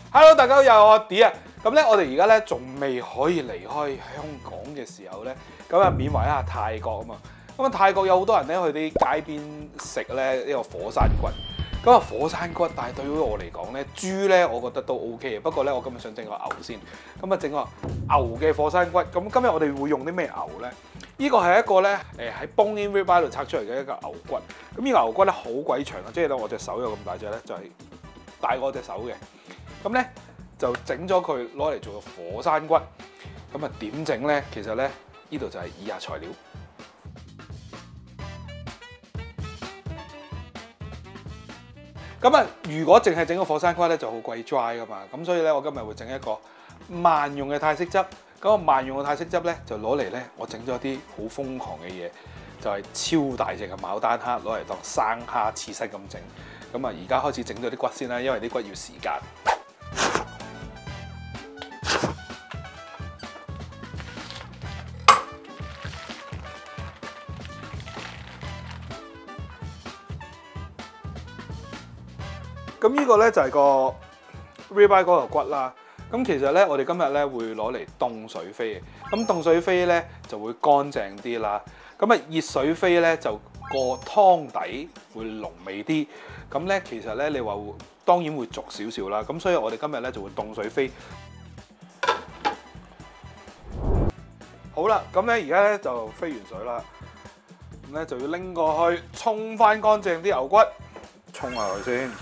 Hello， 大家好，又係我 D 啊！咁咧，我哋而家咧仲未可以離開香港嘅時候咧，咁啊緬懷一下泰國啊嘛。咁啊泰國有好多人咧去啲街邊食咧呢個火山骨。咁啊火山骨，但係對於我嚟講咧，豬咧我覺得都 OK 嘅。不過咧，我今日想整個牛先。咁啊整個牛嘅火山骨。咁今日我哋會用啲咩牛咧？呢個係一個咧喺 bone-in ribeye 度拆出嚟嘅一個牛骨。咁呢個牛骨咧好鬼長啊，即係咧我隻手有咁大隻咧，就係大過我隻手嘅。咁咧就整咗佢攞嚟做個火山骨。咁啊點整咧？其實咧呢度就係以下材料。咁啊，如果淨係整個火山骨咧，就好鬼 dry 噶嘛。咁所以咧，我今日會整一個萬用嘅泰式汁。咁個萬用嘅泰式汁咧，就攞嚟咧，我整咗啲好瘋狂嘅嘢，就係超大隻嘅牡丹蝦，攞嚟當生蝦刺身咁整。咁啊，而家開始整咗啲骨先啦，因為啲骨要時間。咁呢個咧就係個 ribeye 嗰個骨啦。咁其實咧，我哋今日咧會攞嚟凍水飛嘅。咁凍水飛咧就會乾淨啲啦。咁啊熱水飛咧就個湯底會濃味啲。咁咧其實咧你話當然會濁少少啦。咁所以我哋今日咧就會凍水飛。好啦，咁咧而家咧就飛完水啦。咁咧就要拎過去沖翻乾淨啲牛骨，沖下佢先。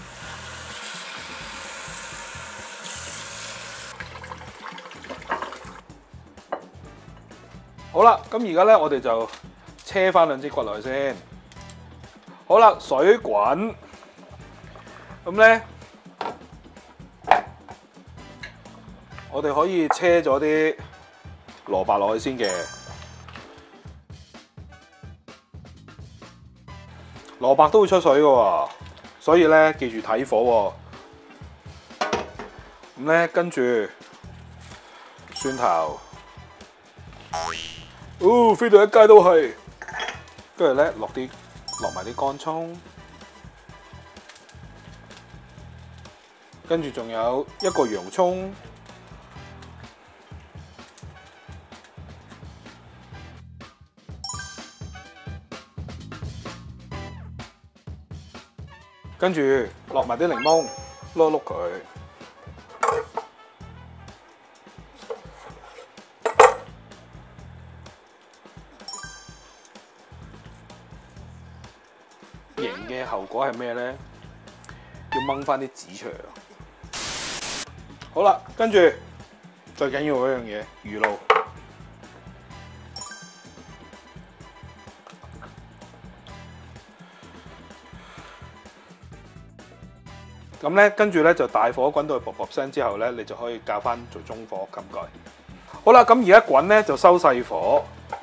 好啦，咁而家咧，我哋就車翻兩支骨落去先。好啦，水滾，咁咧，我哋可以車咗啲蘿蔔落去先嘅。蘿蔔都會出水嘅喎，所以咧記住睇火喎。咁咧跟住蒜頭。飛到一街都係，跟住咧落埋啲乾葱，跟住仲有一個洋葱，跟住落埋啲檸檬，碌一碌佢。型嘅後果係咩咧？要掹翻啲籽出嚟咯。好啦，跟住最緊要嗰樣嘢，魚露。咁咧，跟住咧就大火滾到去啵啵聲之後咧，你就可以較翻做中火咁解。好啦，咁而家滾咧就收細火，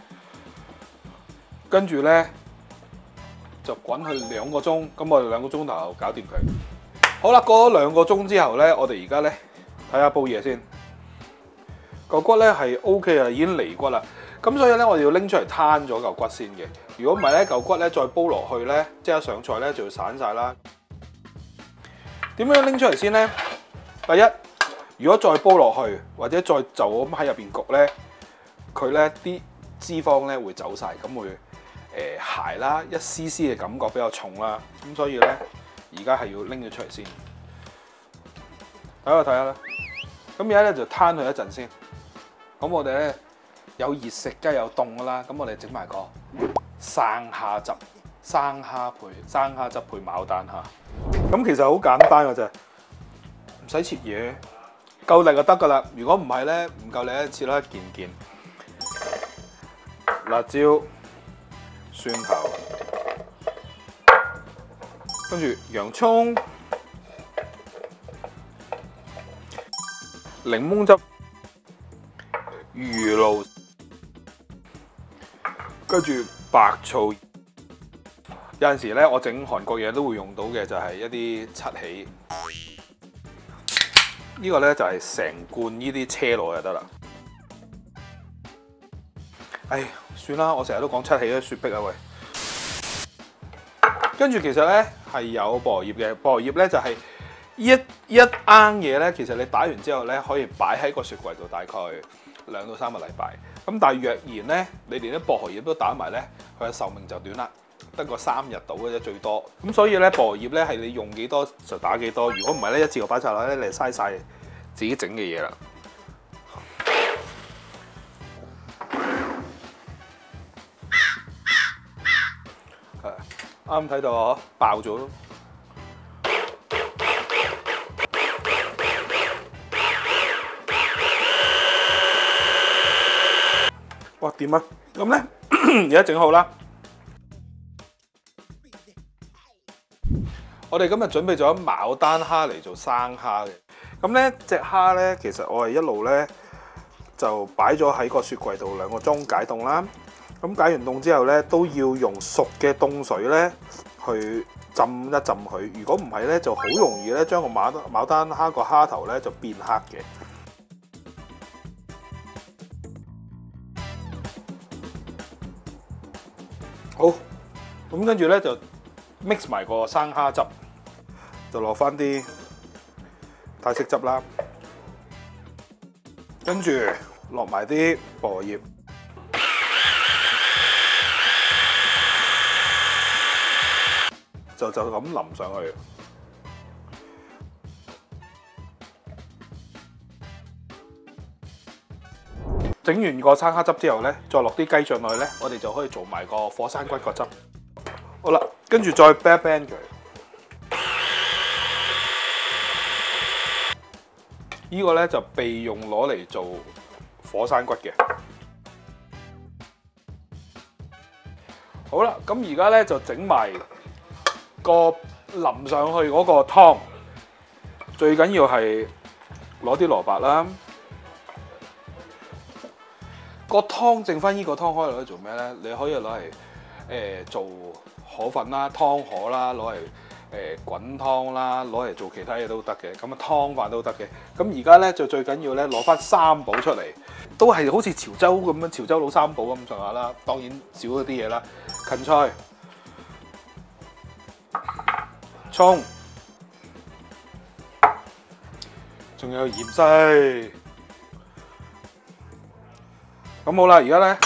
跟住咧。就滾去2個鐘，咁我哋2個鐘頭搞掂佢。好啦，過咗2個鐘之後咧，我哋而家咧睇下煲嘢先。個骨咧係 OK 啊，已經離骨啦。咁所以咧，我哋要拎出嚟攤咗嚿骨先嘅。如果唔係咧，嚿骨咧再煲落去咧，即刻上菜咧就會散晒啦。點樣拎出嚟先咧？第一，如果再煲落去，或者再就咁喺入邊焗咧，佢咧啲脂肪咧會走晒，咁會。鞋啦，一絲絲嘅感覺比較重啦，咁所以咧，而家係要拎咗出嚟先，睇下啦。咁而家咧就攤佢一陣先。咁我哋咧有熱食，梗係有凍噶啦。咁我哋整埋個生蝦汁，生蝦汁配牡丹蝦。咁其實好簡單嘅啫，唔使切嘢，夠力就得噶啦。如果唔係咧，唔夠力咧，切啦一件件辣椒。蒜頭，跟住洋葱、檸檬汁、魚露，跟住白醋。有陣時咧，我整韓國嘢都會用到嘅就係一啲七喜。呢個咧就係成罐呢啲車落就得啦。唉，算啦，我成日都講七喜都雪碧啊喂。跟住其實咧係有薄荷葉嘅，薄荷葉咧就係呢一一罌嘢咧，其實你打完之後咧，可以擺喺個雪櫃度大概2到3個禮拜。咁但係若然咧，你連啲薄荷葉都打埋咧，佢嘅壽命就短啦，得個3日到嘅啫最多。咁所以咧，薄荷葉咧係你用幾多就打幾多。如果唔係咧，一次過擺晒落咧，你就嘥晒自己整嘅嘢啦。啱睇到啊，爆咗咯！哇，掂啊！咁咧，而家整好啦。我哋今日準備咗牡丹蝦嚟做生蝦嘅。咁咧，隻蝦咧，其實我係一路咧就擺咗喺個雪櫃度2個鐘解凍啦。咁解完凍之後咧，都要用熟嘅凍水咧去浸一浸佢。如果唔係咧，就好容易咧將個牡丹蝦個蝦頭咧就變黑嘅。好，咁跟住咧就 mix 埋個生蝦汁，就落翻啲泰式汁啦，跟住落埋啲薄荷葉。就咁淋上去，整完個生蝦汁之後咧，再落啲雞醬落去咧，我哋就可以做埋個火山骨個汁。好啦，跟住再 band 佢。呢個咧就備用攞嚟做火山骨嘅。好啦，咁而家咧就整埋個淋上去嗰個湯，最緊要係攞啲蘿蔔啦。個湯剩翻呢個湯可以攞嚟做咩咧？你可以攞嚟做河粉啦、湯河啦，攞嚟滾湯啦，攞嚟做其他嘢都得嘅。咁啊湯飯都得嘅。咁而家咧就最緊要咧攞翻三寶出嚟，都係好似潮州咁樣，潮州佬三寶咁上下啦。當然少咗啲嘢啦，芹菜、葱，仲有芫茜。咁好啦，而家咧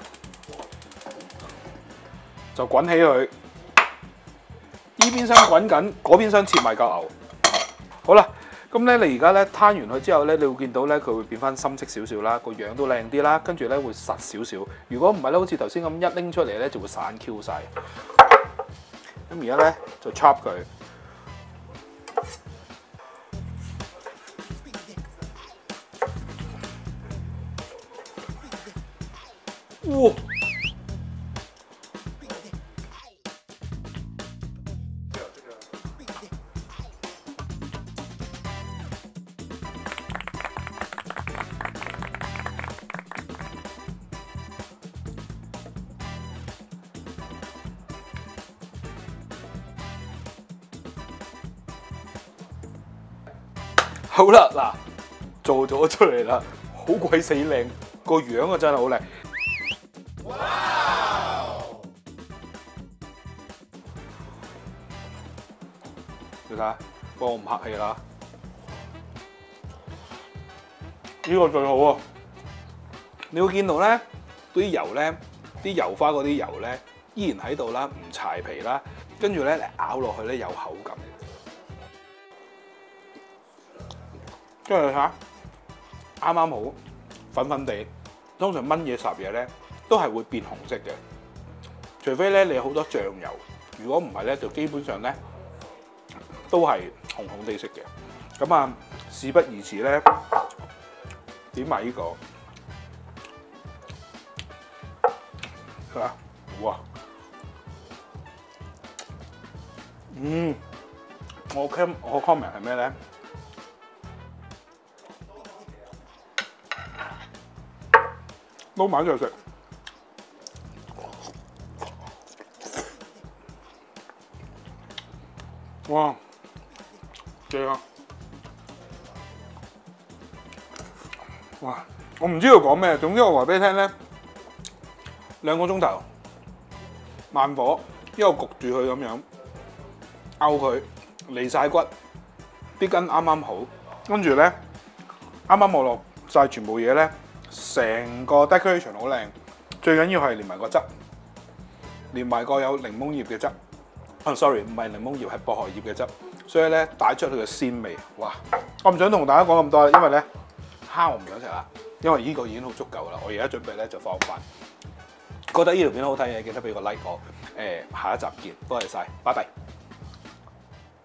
就滾起佢，依邊箱滾緊，嗰邊箱切埋嚿牛。好啦，咁咧你而家咧攤完佢之後咧，你會見到咧佢會變翻深色少少啦，個樣都靚啲啦，跟住咧會實少少。如果唔係咧，好似頭先咁一拎出嚟咧，就會散 Q 晒。咁而家咧就 chop 佢。哇！好啦，嗱，做咗出嚟啦，好鬼死靚，個樣啊真係好靚。你睇下，我唔客氣啦，呢個最好啊！你會見到咧，啲油咧，啲油花嗰啲油咧，依然喺度啦，唔柴皮啦，跟住咧你咬落去咧有口感。跟住你睇下，啱啱好，粉粉地。通常燜嘢霎嘢咧，都係會變紅色嘅，除非咧你有好多醬油。如果唔係咧，就基本上咧都係紅紅地色嘅。咁啊，事不宜遲咧，點埋呢個係嘛？哇！我 comment 係咩咧？撈埋就食，哇，正啊！哇，我唔知道講咩，總之我話俾你聽咧，2個鐘頭，慢火，一路焗住佢咁樣，漚佢離晒骨， 啲筋啱啱好，跟住咧啱啱我落晒全部嘢咧，成個 decoration 好靚，最緊要係連埋個汁，連埋個有檸檬葉嘅汁。sorry， 唔係檸檬葉，係薄荷葉嘅汁，所以咧帶出佢嘅鮮味。哇！我唔想同大家講咁多，因為咧蝦我唔想食啦，因為呢個已經好足夠啦。我而家準備咧就放飯。覺得呢條片好睇嘅，記得俾個 like 我。下一集見，多謝晒，拜拜。